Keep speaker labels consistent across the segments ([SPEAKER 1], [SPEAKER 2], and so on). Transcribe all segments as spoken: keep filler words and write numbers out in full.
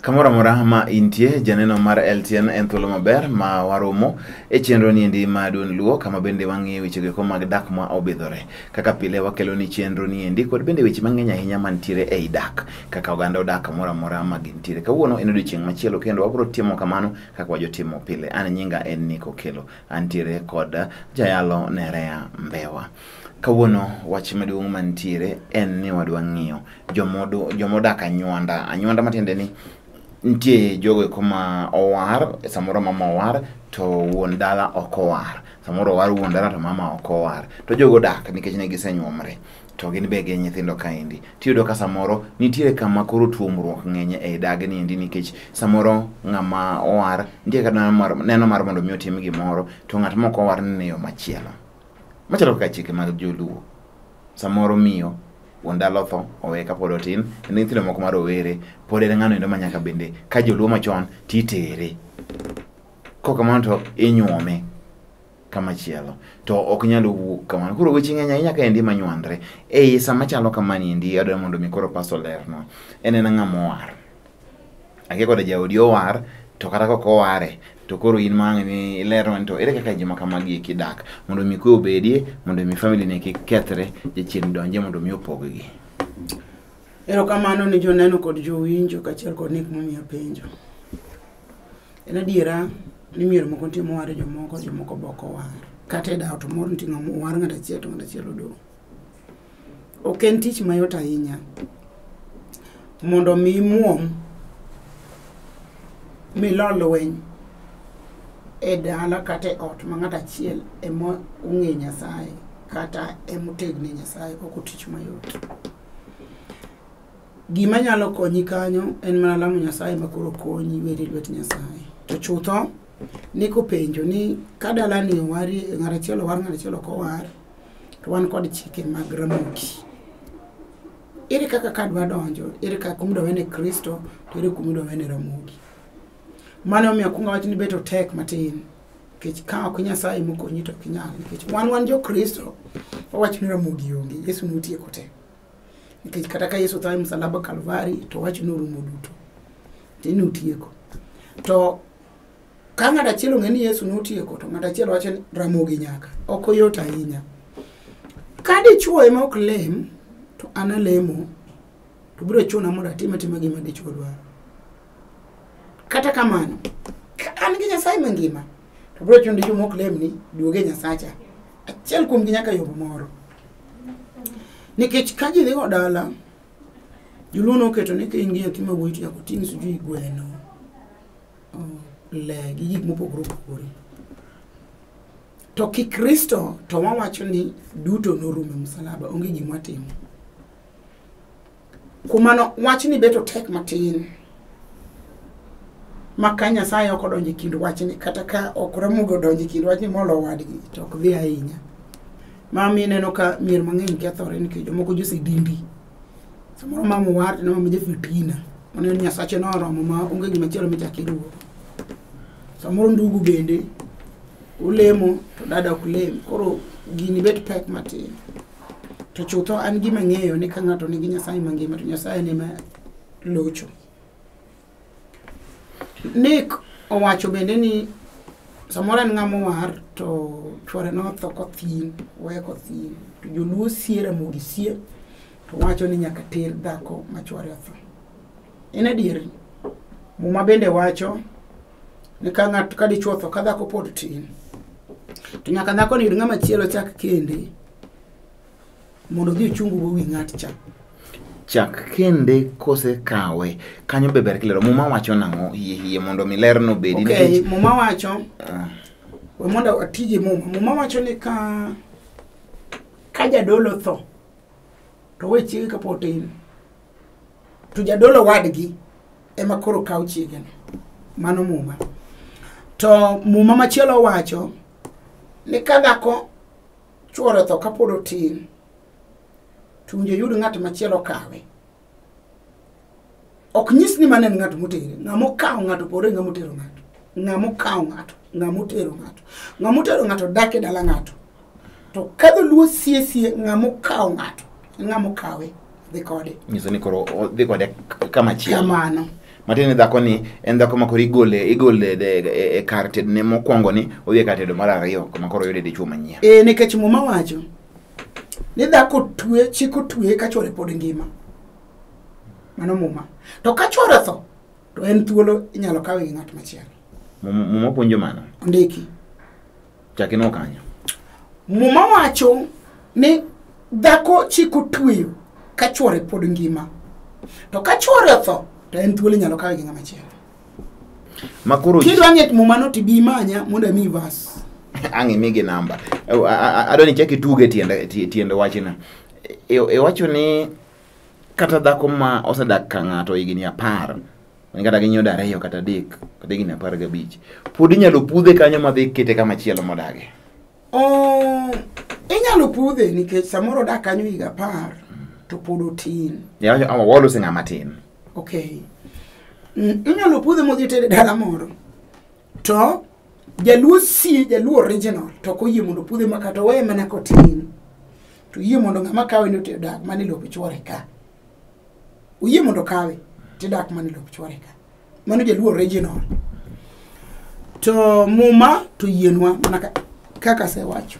[SPEAKER 1] Kamora mora ma intie janeno mar L T N en thuolo maber ma waromo e chenro ni endi ma Duond Luo kama bende wang'eyo weche go mag dak ma obidhore. Kaka pile wakelo ni chenro ni endi kod bende weche mang'eny ahinya mantiere ei dak. Kaka oganda odak kamora mora ma gintiere. Kawuono en odiochieng' machielo kendo wabiro timo kamano kaka wajotimo pile. An nyinga en Nico Kelo. Antiere kod Jayalo Nerea Mbewa. Kawuono wach maduong' mantiere en ni wadwa ng'iyo jomodo jomodak anywanda. Anywanda matiende ni ntie jogo koma owar, samoro mama owar to wuon dala ok owar. Samoro owar wuon dala to mama ok owar. To jogo dak nikech ne gisenyuomre. To gin be gi nyithindo kaendi. Tiyudo ka samoro nitiere kama koro tuomruok ng'enye e dagni endi nikech samoro ng'ama owar nitie kata neno mar mondo mi otim gimoro to ng'at moko owar ne yo machielo. Machalo kaka chike mag joluo. Samoro miyo wuon dala otho owe kapod otin, kendo nyithindo moko marowere pod en ng'ano endo manyaka bende ka joluo machon titere. Kokamano to inyuome kamachielo to ok nyalo wuok kamano. Koro weche ng'eny ahinya ka endi manywandre. Ei sama chalo kamani endi adwa mondo mi koro paso lerno. En en ng'ama owar. Ake koda jaodi owar to kata kok oware to koro in mang' ni lerno to ere kaka joma kamagi kidak mondo mi kwe obedie mondo mi family ne kik kethre jachien donje mondo mi opoggi.
[SPEAKER 2] Erokamano ni joneno kod jowinjo kaachiel kod nik momiyo penjo. En adiera ni miero moko timo ware jomoko jomoko boko war. Kata e dawo to moro nitie ng'ama owar ng'at achiel to ng'at achiel odong'. Ok en tich mayot ahinya mondo mi imuom milo lweny e dala kata e ot ma ng'at achiel ema ong'e Nyasaye kata ema otegne Nyasaye ok otich mayot. Gima nyalo konyi kanyo en mana lamo Nyasaye ma koro konyi weri lwet Nyasaye. To chutho ni kopenjo ni ka dala ni wari ng'at achiel war ng'at achiel ok owar to wan kod chike mag Ramogi. Ere kaka kadwa donjo, ere kaka kumdo wene Kristo, to ere kumdo wene Ramogi. Mano omiyo akwongo wacho ni beto tek matin. Nikech ka ok Nyasaye mokonyi to ok inyal. Nikech wan wan jo Kristo wawacho ni Ramogi onge, Yesu notieko te. Nikech kata ka Yesu tho e msalaba Kalvari to wacho ni orumo duto. Tini utieko. To ka ng'at achiel ong'e ni Yesu notieko to ng'at achiel wacho ni Ramogi nyaka. Ok oyot ahinya. Ka dichuo ema ok lem to an alemo to biro chuna mondo atim atima gima dichuo dwaro. Kata kamano an gi Nyasaye mangima to biro chuno dichuo mok lem ni duoge Nyasacha. Achiel kuom gi nyaka yobo moro. Nikech ka ji dhi dala joluo noketo ni ka in gi nyathi mawuoyi to nyaka oting' sijui gweno, le gi gik mopogore opogore. To Kikristo to wawacho ni duto norumo e msalaba, onge gima watimo. Kumano wach ni beto tek matin. Maka Nyasaye ok odonjo e kind wachni kata ka ok Ramogi odonjo e kind wachni molo wadgi to ok dhi ahinya. Mami neno ka mier mang'eny kethore nikech jomoko josedindi. Samoro mama war to mama jafitina. Mano Nyasache noromo ma onge gima chielo michako iduogo. Samoro ndugu bende ulemo to dada ok lem. Koro gini bet pek matin. To chutho an gima ng'eyo ni ka ng'ato nigi Nyasaye mangima to Nyasaye ne ma locho. Nick owacho bende ni samoro en ng'ama war to chwore notho kothin, weye kothin. To joluo sie Ramogi sie to wacho ni nyaka ter dhako ma chwore otho. En adieri. Muma bende wacho ni ka ng'ato ka dichuo otho ka dhako pod tin to nyaka dhako ni yud ng'ama chielo chak kende mondo dhi ochungu go wi ng'at cha.
[SPEAKER 1] Chak kende kose kawe kanyo be ber kilero. Muma wacho nang'o hie hie mondo mi lerno bedi.
[SPEAKER 2] Okay, muma wacho uh. we mondo atije muma. Muma wacho ni ka ka jadolo tho to we chiege kapod tin to jadolo wadgi ema koro kaw chiege no. Mano muma. To muma machielo wacho ni ka dhako chwore tho kapod otin tunje yud ng'at machielo kawe. Ok nyis ni manen ng'at motere. Ng'amo kawo ng'ato pore ng'amo tero ng'ato. Ng'amo kawo ng'ato, ng'amo tero ng'ato. Ng'amo tero ng'ato dak e dala ng'ato. To kadho luo sie sie ng'amo kawo ng'ato, ng'amo kawe dhi kode.
[SPEAKER 1] Nyiso ni koro dhi kode kama chielo.
[SPEAKER 2] Kamano.
[SPEAKER 1] matini dhako ni en dhako ma koro igole igole de e kar tedne mokwongo ni odhi kar tedo mar ariyo kuma koro yude dichuo manyien.
[SPEAKER 2] Eh nikech muma wacho ni dhako twe chiko twe ka chwore pod ngima. Mano muma. To ka chwore tho to en thuolo inyalo kawe gi ng'at machielo.
[SPEAKER 1] Muma puonjo mano.
[SPEAKER 2] Ndiki.
[SPEAKER 1] Chakino kanyo.
[SPEAKER 2] Muma wacho ni dhako chiko twe ka chwore pod ngima. To ka chwore tho to en thuolo inyalo kawe gi ng'ama machielo.
[SPEAKER 1] Makuru
[SPEAKER 2] kidwa ng'et muma no tibi manya mondo mi vas.
[SPEAKER 1] Angi migi namba. Adoni cheki tuge tiende tiende wachina. E, e wacho ni kata dhako ma osedak ka ng'ato higni apar, kata ginyo dariyo kata adek, kata higni apar gabich, pod inyalo pudhe kanyo madhi kete kama chielo modage.
[SPEAKER 2] Oh, inyalo pudhe nikech samoro dak kanyo higa apar to pod otin.
[SPEAKER 1] Ya ama walo sing amatin.
[SPEAKER 2] Okay. Mm, inyalo pudhe modhi tere dala moro. To jaluo si jaluo original to ko yie mondo pudhe makato we mana kotin. To yie mondo ng'ama kawe no te dak mani lopi chwore ka. Uyie mondo kawe te dak mani lopi chwore ka. Mano jaluo original. To muma to yienwa mana kaka se wacho.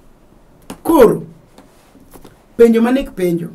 [SPEAKER 2] Koro penjo manik penjo.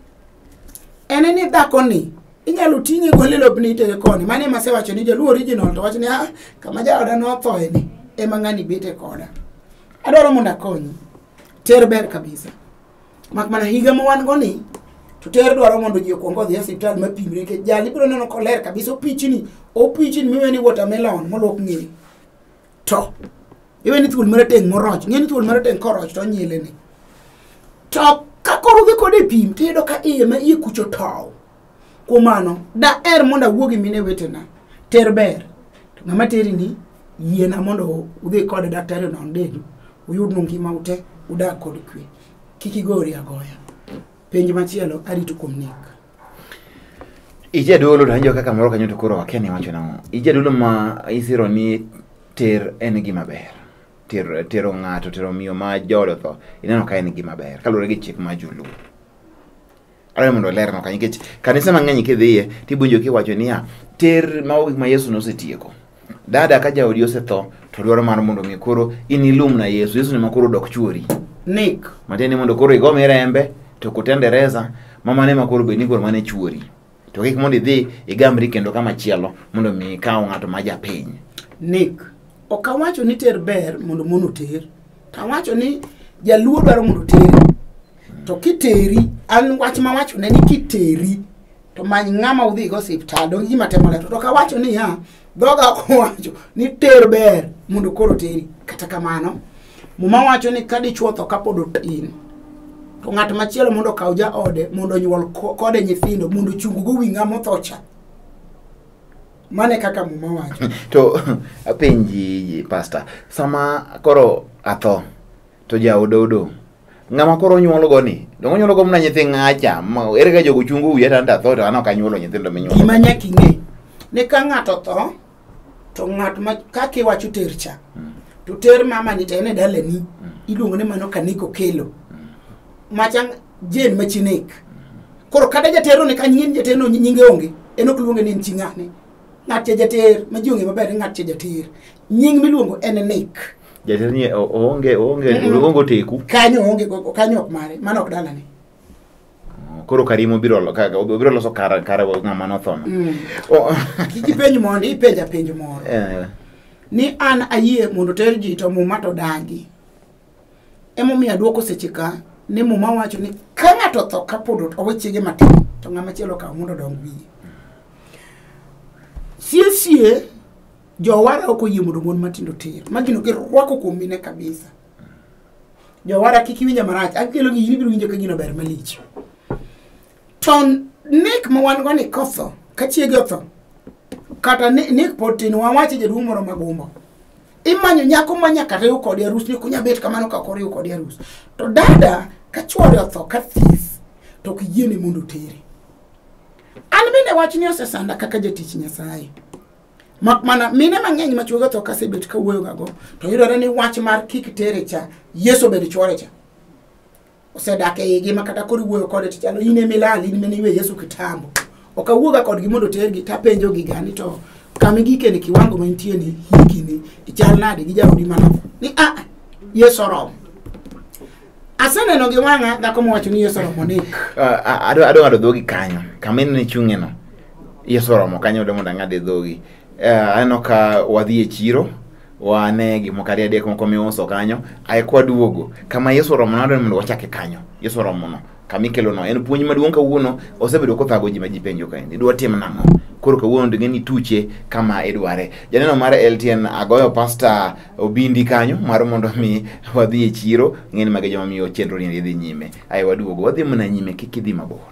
[SPEAKER 2] Ene ni dhako ni inyalo tinye gole lopni tere koni. Mane ma se wacho ni jaluo original to wacho ni ah kama jaoda no thoe ni ema ng'ani bete koda. Adwaro mondo akonyi. Ter ber kabisa. Mak mana higa mo wan go ni to ter dwaro mondo ji okwongo dhi e hospital mapimre ke jali biro neno koler kabisa opichni opichni miweni watermelon molok ng'e. To iweni thuol marateng' moroch, ng'eni thuol marateng' koroch to nyile ni. To ka koro dhi kode pim tiyudo ka iye ma iye kucho tow. Kuom mano da er mondo awuogi mine wetena ter ber. To ng'ama teri ni yiena mondo udhi kode daktari non dedu uyud no ngima ute udak kod kwe. Kiki gori agoya. Penji machielo arito kuom nek.
[SPEAKER 1] Ije dolo danjo kaka moro kanyo to koro wakeni wacho na. Ije dolo ma isiro ni ter en gima ber. Ter tero ng'ato tero miyo ma jodo tho. Ineno ka en gima ber. Kalure gi chik ma julu. Ara mondo ler no kanyo kech kanisa mang'eny kidhiye tibunjo kiwacho niya ter maogi ma Yesu nosetieko. Dada ka jaodi osetho to dwaro mar mondo mi koro inilum na Yesu. Yesu ni makoro dok chuori.
[SPEAKER 2] Nek.
[SPEAKER 1] Mateni mondo koro igo mirembe to kutendereza mama ne makoro be ni koro mane chuori. To kik mondo idhi igamri kendo kama chielo mondo mi kaw ng'ato ma japiny.
[SPEAKER 2] Nek. Okawacho ni ter ber mondo mono ter. Tawacho ni jaluo dwaro mondo ter. To kiteri an wach ma wacho ne ni kiteri to many ng'ama udhi go hospital dong gima temo leto. To kawacho ni ya doga ko wacho ni ter ber mondo koro teri. Kata kamano muma wacho ni kadi chuotho kapod otin. To ng'at machielo mondo kaw ja ode mondo nyuol kode nyithindo mondo chungu go wi ng'ama othocha. Mane kaka muma wacho.
[SPEAKER 1] To apenji pastor sama koro atho to ja odo odo ng'ama koro nyuolo go ni dongo nyuolo go mna nyithi ng'acha ma ere ga jogo chungu wiye tanda tho to ana ka nyuolo nyithindo minyuolo.
[SPEAKER 2] Gima nyaki ng'e ne ka ng'ato tho to ng'at ma kake wacho tercha mm. to ter mama ni tene dale ni mm. iluongo ne mano kaniko kelo mm. machang jen machinek mm. koro kada jatero ne ka nying jatero nyinge onge eno kluonge ni chingane ng'at jater ma jionge maber ng'at jater nying miluongo en nek.
[SPEAKER 1] Jatero ni onge onge ongo teku
[SPEAKER 2] kanyo onge kanyo ok mare mano ok dala ni.
[SPEAKER 1] Koro karimo biro lo kaga biro loso kara kara ng'ama no thono.
[SPEAKER 2] Mm. Oh kiki penjo mondo ipenja penjo moro. Eh. Ni an ayie mondo ter ji to muma to dangi. Emo mi aduoko seche ka ni muma wacho ni ka ng'ato tho kapod owechege matin to ng'ama chielo ka mondo dong wiye. Sie sie jowara oko yie mondo mon matindo ter. Magino ke rwako kuom mine kabisa. Jowara kiki winja marach akelo gi biro winjo ka gino ber malich. Ton nek ma wan go ni kotho ka chiege otho kata nek potin wa wache jaduong' moro magumbo imanyo nyako manyaka rew kod arus ni kunya bet kamano ka koriw kod arus to dada ka chwore otho ka this to kiyiene mondo tere. An bende wach ni osesanda kaka jatich Nyasaye mak mana mine mang'eny ma chwogo otho kasebet ka wuoyo gago to yudore ni wach mar kik tere cha Yesu bed chwore cha osedake igi makata kori wuoyo kode tichalo ine milali ine niwe Yesu kitambo ok awuoga kodgi mondo tergi tapenjo gi gani to kama gike ni kiwango mantie ni hiki ni ichal nade gi jaodi manoko ni ah Yesu oromo. Aseneno gi wanga dhako mowacho ni Yesu oromo nik.
[SPEAKER 1] Ado ado ado dhogi kanyo. Kama in chunge no. Yesu oromo kanyo de mondo ngade dhogi. Aneno ka wadhi e chiro wane gi mokari adek moko miuso kanyo ai kwa duogo. Kama Yesu oromo nado mondo wachake kanyo. Yesu oromo no. Kama ikelo no en puonj maduong' kawuono osebedo kothago ji ma ji penjo kae. Idwa tim nang'o? Koro kawuono ndinge ni tuche kama idware. Janeno mar L T N agoyo pasta Obindi kanyo mar mondo mi wadhi e chiro ng'eni mage joma miyo chenro ni dhi nyime. Ai waduogo wadhi mna nyime kiki dhi mabor.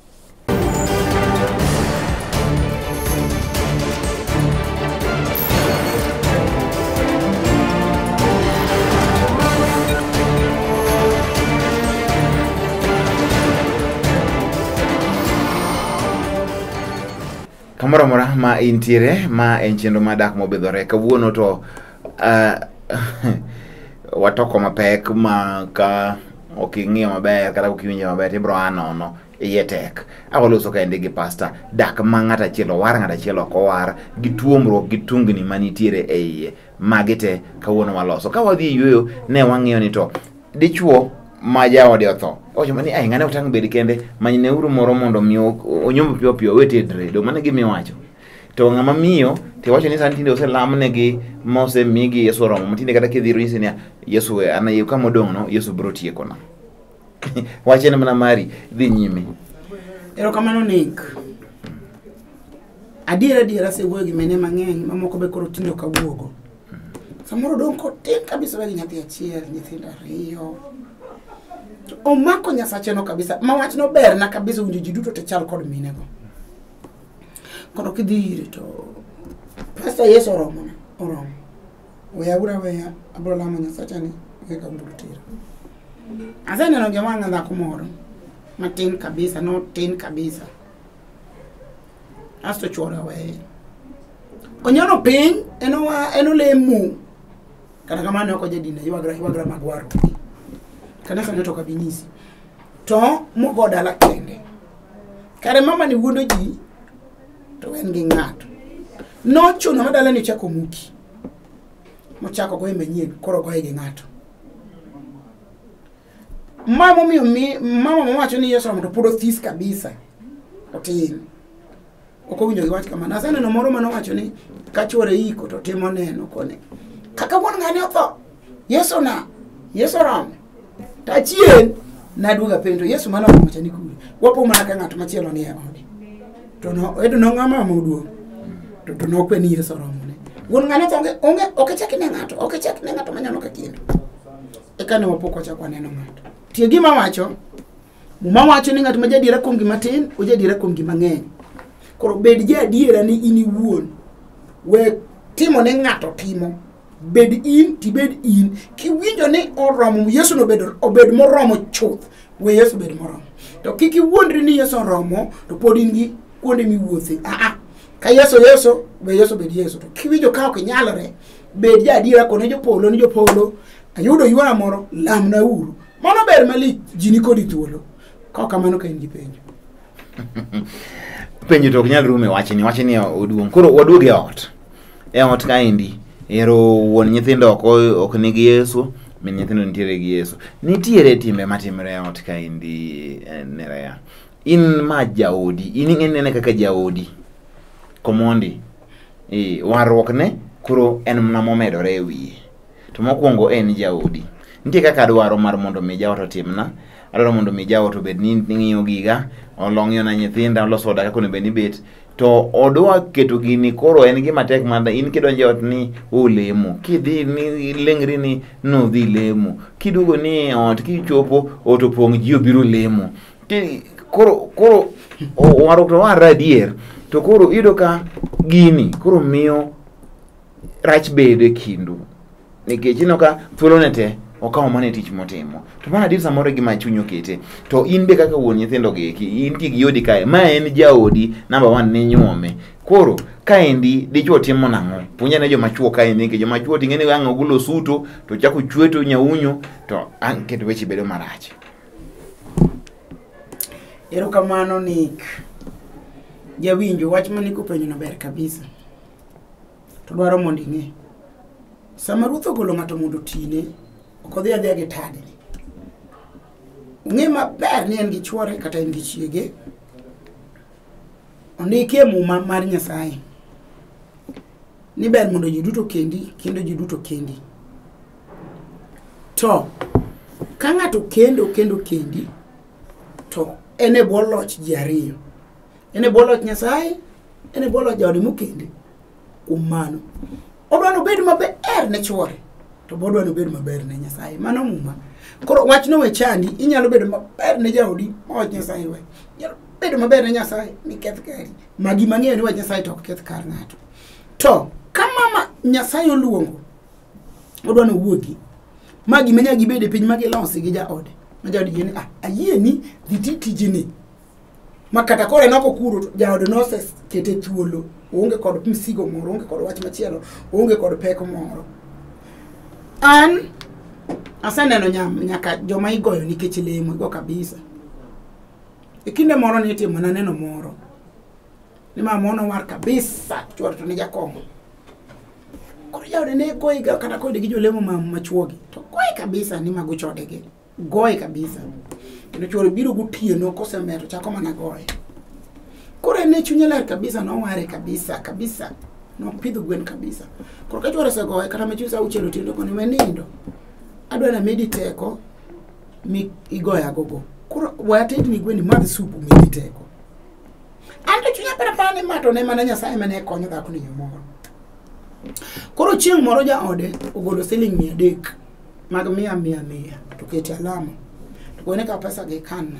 [SPEAKER 1] Kamora mora ma intiere ma en chenro madak mobidhore kawuono to uh, watoko mapek ma ka oking'iyo maber kata okiwinjo maber ibro anono iye tek. Awaloso ka ende gi pasta dak ma ng'ata achiel owar ng'ata achiel ok owar gi tuomruok gi tungni manitiere e iye magi te kawuono waloso. Ka wadhi yweyo ne wang'iyo ni to dichuo ma jaode otho ocho mani ai ngane utang bedi kende manyne uru moro mondo mi onyombo pio pio wetedre do mane gimi wacho to ngama miyo te wacho ni san tinde oselamne gi mose migi Yesu oromo mtinde kata kidhiro ni senia Yesu ana yu kama odong no Yesu bro tieko na wache ne mana mari dhi nyime
[SPEAKER 2] ero kamano nik adiera adiera se wuogi mene mang'eny mamoko be koro tindo ka wuogo samoro dong ko tin kabisa bagi nyathi achiel nyithindo ariyo omako Nyasache no kabisa mawach no ber na kabisa unjo ji duto te chal kod mine go kono kidhire to pasta Yesu oromo oromo weya ura weya abro lamo Nyasache ni weka mbulutira azana no gemanga na kumoro matin kabisa no tin kabisa asto chora we onyono piny eno wa eno lemu kana kama ne ko jedina yiwagra yiwagra magwaro kanisa netoka binyisi to mogo dala kende kare mama ni wuondo ji to en gi ng'ato no chuno madala ni chako muki mochako go manyien koro go gi ng'ato mama mi mi mama mwacho ni Yesu oromo to podo this kabisa otin oko winjo gi wach kama na sana no moro mano wacho ni kachore iko to timo neno kone kaka won ngane otho Yesu na Yesu oromo tachien na duga pendo Yesu mana mocha ni kuri wapo mana ka ng'ato machielo ni e odi to no edo no ng'ama moduo to to no kwe ni Yesu oromo ne won ng'ane to onge okechaki ne ng'ato okechaki ne ng'ato manyano ka kendo e kane wapoko cha kwa neno ng'ato tie gima wacho muma wacho ni ng'ato ma jadiera kuom gima tin o jadiera kuom gima ng'eny koro bed jadiera ni ini wuon we timo ne ng'ato timo bed in ti bed in ki winjo ni oromo Yesu no bed obed moromo chuth we Yesu bed moromo to kiki wuondri ni Yesu oromo to pod in gi kuonde mi wuothe a a ka Yesu Yesu we Yesu bed Yesu to ki winjo ka ok nyalore bed jadiera kone jopolo ni jopolo ayudo yuara moro lamna uru mano ber mali jini kodi thuolo ka kamano ka in gi penjo
[SPEAKER 1] penjo to nyal rume wachini wachini oduong koro waduoge e ot e ot ka indi ero won nyithindo ok ok nigi Yesu min nyithindo nitiere gi Yesu nitiere timbe matimre e ot ka indi nerea in ma jaodi in ng'ene kaka jaodi komondi e warruok ne koro en mna momedore e wiye to mokwongo en jaodi nitie kaka dwaro mar mondo mi jaot otimna adwaro mondo mi jaot obed ni ng'iyo giga olong'yo na nyithinda loso daka kono beni bet to odwa keto gini koro en gima tek manda in kidonje ot ni olemo kidhi ni lengri ni no dhi lemo kidugo ni ot kichopo ot opong' ji obiro lemo koro koro warruok to war adier to koro ido ka gini koro miyo rach bedo e kindu nikech ino ka thuolo ne te okawo mane tich motimo to mana dir samoro gima chunyo kete to in be kaka wuon nyithindo geki in ti gi yodi kae ma en jaodi number one ne nyuome koro kaendi dichuo timo nang'o puonja ne joma chuo kaendi ke joma chuo ting'eni wang' ogulo suto to chako chweto nyaunyo to an keto weche bedo marach
[SPEAKER 2] erokamano Nick Ja winjo wach mani kopenyo no ber kabisa. To dwaro mondo ing'e. Sama Ruoth ogolo ng'ato mondo tine, ok odhi adhiya gi tade. Ng'e maber ni en gi chuore kata en gi chiege. Ondiki e muma mar Nyasaye. Ni ber mondo ji duto kendi, kendo ji duto kendi. To, ka ng'ato kendo kendo kendi, to en e bwo loch ji ariyo. En e bwo loch Nyasaye, en e bwo loch jaode mokendi. Kuom mano, odwa no bed maber ne chuore, to bo odwa no bed maber ne Nyasaye. Mano muma. Koro wach no we chandi, inyalo bedo maber ne jaodi, ma wach Nyasaye we. Inyalo bedo maber ne Nyasaye, mi keth kari. Magi mang'eyo ni wach Nyasaye to ok keth kar ng'ato. To, ka mama Nyasaye oluongo, odwa no wuogi. Magi manya gibede piny magi losi gi jaode. Ma jaode yeni, ah, ayie ni dhiti tijini. Ma kata kore noko kuro, jaode no se kete thuolo. Onge kod msigo moro, onge kod wach machielo, onge kod peko moro. An, aseneno nyam, nyaka joma igoyo nikech lemo, igo kabisa. E kinde moro nitimo na neno moro. Ni ma mono war kabisa, chuore to ni jakongo. Koro jaode ne goyi ga kata kode gi jolemo ma machuogi. To goyi kabisa ni mago chode gi. Goyi kabisa. Kendo chuore biro gotieno kosemeto chako mana goyi. Koro ne chunye ler kabisa, no ware kabisa kabisa. No pidho gwen kabisa. Koro ka chuore se goyi kata mechusa uchelo tindo koni menindo. Adwa na medi teko mi igoya gogo. Koro wated ni gwen madh supu medi teko. Anto chunya para pane mato ne mana Nyasaye mane konyo dhako ni moro. Koro chieng' moro jaode ogolo siling mia adek mag mia mia mia to kete alama. To kone ka pesa gi kanna.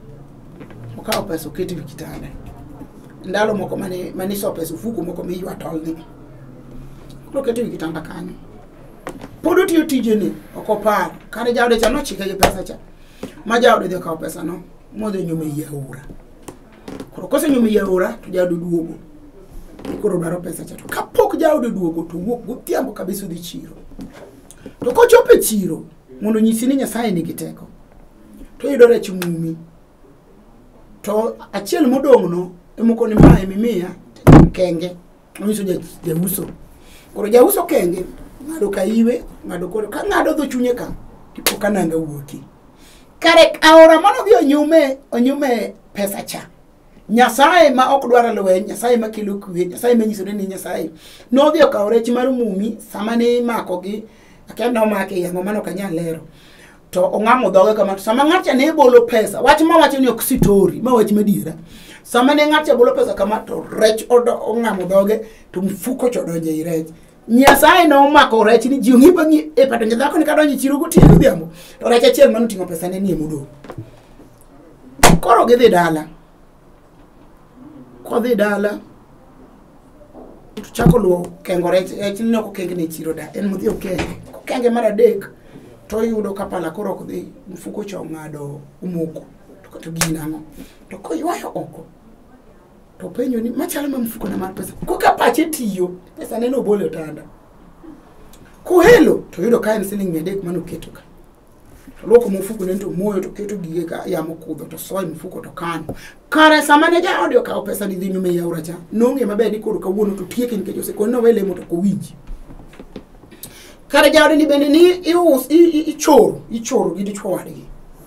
[SPEAKER 2] Okawo pesa okete wi kitanda. Ndalo moko mane mane so pesa ufuko moko mi ywa tolni. Koro kete wi kitanda kanyo. Podo tiyo tijeni okopar. Kane jaode cha no chike gi pesa cha. Ma jaode dhi okawo pesa no modhi nyume yaura. Koro kose nyume yaura to jaode duogo. Koro dwaro pesa cha to kapok jaode duogo to wuok godhiambo kabisa dhi chiro. To kochope chiro mondo nyisi ni Nyasaye nigi teko. To yudo rech mumi. To achiel modong' no emoko ni mae mimiya kenge. Onyiso ja jauso. Koro jauso kenge ng'ado kaiwe, ng'ado koro ka ng'ado dho chunye ka tipo kananga wuoki. Kare aora mano dhi onyume onyume pesa cha. Nyasaye ma ok dwara lweny, Nyasaye ma kelo kwe, Nyasaye ma nyiso ni Nyasaye no dhi okawo rech mar mumi sama ne mako gi akenda omake yango mano kanyal lero. To ong'amo dhoge kama sama ng'acha ne bolo pesa, wach ma wacho ni ok sitori, ma wach madiera. Sama ne ng'acha bolo pesa kama to rech odo ong'amo dhoge to mfuko chodonje i rech. Nyasaye no mako rech ni ji ng'ipa ngi e pato nyadhako ni kadonje chiro gotieno dhiambo. To rech achiel mano ting'o pesa ne nie mudo. Koro gidhi dala. Kodhi dala. To chako luo kengo rech, rech ni no kenge ne chiro da. En mudhi okenge. Kenge mar adek. To yudo kapala koro kodhi mfuko cha ng'ado umuko. To to ginang'o. To koywayo oko. To penyo ni machalo ma mfuko na mar pesa. Ko ka pache tiyo, pesa neno bole otanda. Ko helo to yudo ka en siling mia adek mano keto ka. To loko mfuko nento moyo to keto gige ka ya mokudho to soy mfuko to kano. Kare sama ne ja audio ka pesa ni dhi nyume ya uracha. Nonge maber ni koro kawuono to tieke nikech osekono no wele moto ko winji. Kare jaode ni bende ni ius ichoro, ichoro gi dichwo wadgi.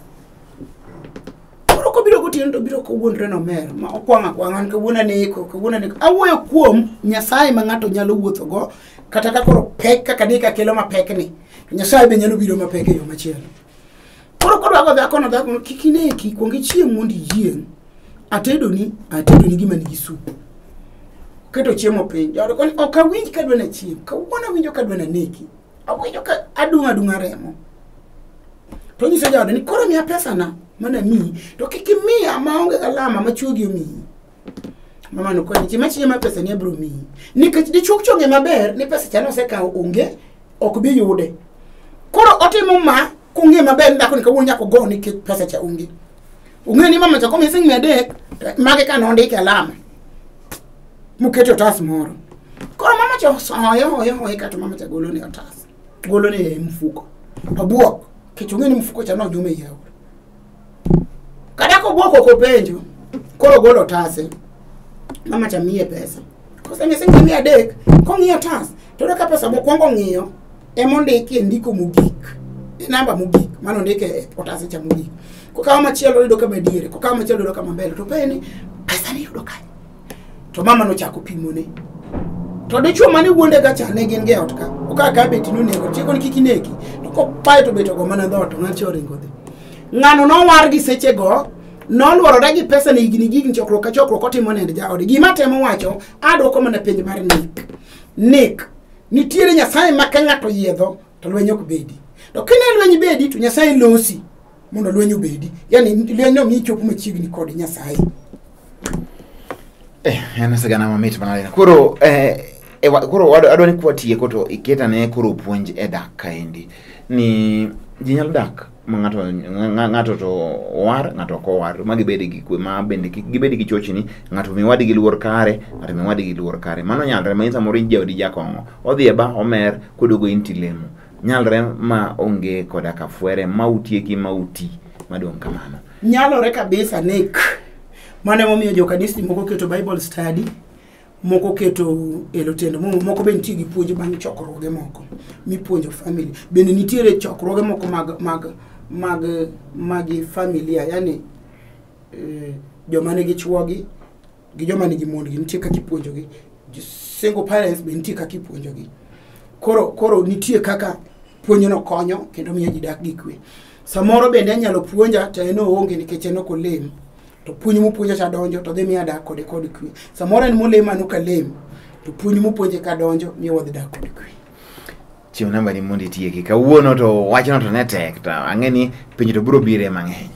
[SPEAKER 2] Koro ko biro gotieno to biro kawuondre no mer ma okwanga kwanga kawuona neko kawuona neko awuoyo kuom Nyasaye ma ng'ato nyalo wuotho go kata ka koro pek kaka dika kelo mapek ni. To Nyasaye be nyalo biro mapek e yo machielo. Koro kodwa go dhako no dhako kikine ki kuongi chieng' mondi yieng. Atedo ni atedo ni gima nigi supu. Keto chiemo piny. Jaode koni ok awinj ka dwa na chiemo. Kawuono winjo ka dwa na neki. Awinjo ka adunga dunga remo. To nyiso jaode ni koro miya pesa na mana mi to kikimiya maonge galama machuogi mi. Mama no kwani chi machi ma pesa ni abro mi. Nikech dichuok chonge maber ni pesa chano se ka onge ok bi yude. Koro otimo ma kunge maber ndako ni kawuono nyako go ni pesa cha onge. Unge ni mama cha komi sing mia adek mage ka no ndike alama. Muketo otas moro. Koro mama cha hoyo hoyo hoyo ka to mama cha golo ni otas. Golo ni mfuko. Obuok kichunge ni mfuko cha no nyume yao. Kada ko bwoko ko penjo. Koro golo otase. mama cha miye pesa kosemiye sing miye adek kong'iyo tas to ka pesa mokwongo ng'iyo emondiki ndiko mogik e namba mogik mano ndike otase cha mogik kokawa machielo yudo kama diere kokawa machielo yudo kama mbele to peni pesa ni yudo kanye to mama no chako pimone to dichuo mane wuonde ga cha ne gin ge ot ka oka ka beti no nego tieko ni kikineki to ko pae to beto go mana dhoto ng'at chore ngodhi ng'ano no war gi seche go no luorore gi pesa ne igni gigi chokro ka chokro kotimo nende jaode gima temo wacho adwoko mana penj mar nik nik nitiere nyasaye ma ka ng'ato yiedho to lweny ok bedi to kine lweny bedi to nyasaye losi mondo lweny obedi yani lweny no mi chopo machiegni kod nyasaye
[SPEAKER 1] eh yana sagana mamit banalena koro eh e koro adwani kwatie koto iketa ne koro puonj e dak kaendi ni jinyal dak ngato ngato to war ngato ko war magi bedi gi kwe ma bende gi bedi gi chochni ngato mi wadi gi luor kare ngato mi wadi gi luor kare mano nyalre ma insa moro jawdi jakongo odhi ba omer kodogo intilemo nyalre ma onge koda ka fuere mautie ki mauti madong kamano
[SPEAKER 2] nyalore kabisa nek mane momiyo jo kanisa moko keto bible study moko keto elotendo moko ben tigi puonjo bang chokroge moko mi puonjo family ben nitiere chokroge moko mag mag mag magi familia yani eh, joma ne gichwogi gi joma ne gimondgi nitie kaka ipuonjogi single parents ben nitie kaka ipuonjogi koro koro nitie kaka puonjo no konyo kendo miyo ji dak gi kwe samoro bende anyalo puonja to eno onge nikech eno kolem to puonj mu puonja cha donjo to dhi miya dak kode kod kwe samoro en molema no kalem to puonj mu puonje ka donjo miyo wadhi dak kod kwe
[SPEAKER 1] chiwo namba ni mondi tieki kawuono to wachno to ne tek to ang'eni piny to biro bire mang'eny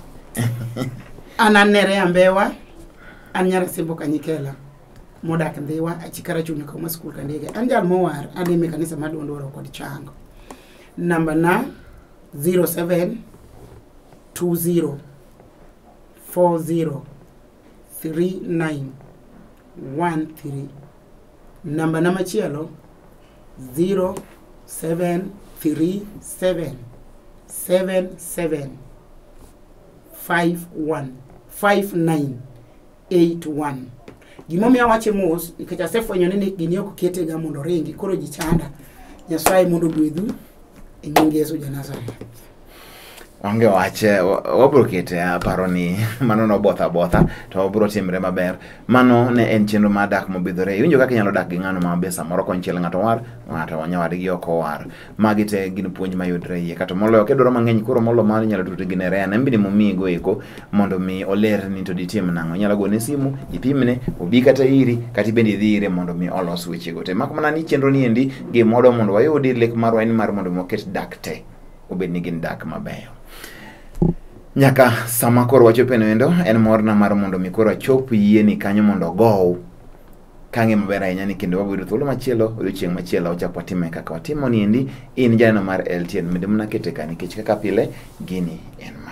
[SPEAKER 2] an anere ambewa an nyara simbo kanyikela modak Ndhiwa achikara chunya kama skul kandege an jal mowar adhi kanisa maduondoro kod chango namba na zero seven two zero four zero three nine one three namba na machielo zero seven three seven seven seven five one five nine eight one gimomiyo awache mos nikech asefwenyo ni gini ok kete ga mondo ringi koro ji chanda Nyasaye mondo gwedhu e nying Yesu ja Nazareth
[SPEAKER 1] onge wache wabro kete paro ni mano no botha botha to wabro timre maber mano ne en chenro ma dak mobidhore iwinjo kaka inyalo dak gi ng'ano ma besa moro konchiel ng'ato war ng'ato wanyawad gi oko war magi te gin puonj mayudre iye kata moloyo kedoro mang'eny koro molo mar nyalo tuto gi nere an mbini momigo eko mondo mi oler ni to ditim nango nyalo gone simu ipimne obi kata iri kata bendi dhire mondo mi olos weche gote mak mana ni chenro ni endi gi modo mondo wayudi lek marwa en mar mondo moket dak te obed ni gin dak mabeyo nyaka sama koro wachope endo en morna mar mondo mi koro chop yieni kanyo mondo go kange maber ahinya ni kendo wabedo thuolo machielo odiochieng' machielo ochak watime kaka watimo ni endi in jano mar L T N midimna kete ka nikech kaka pile gini en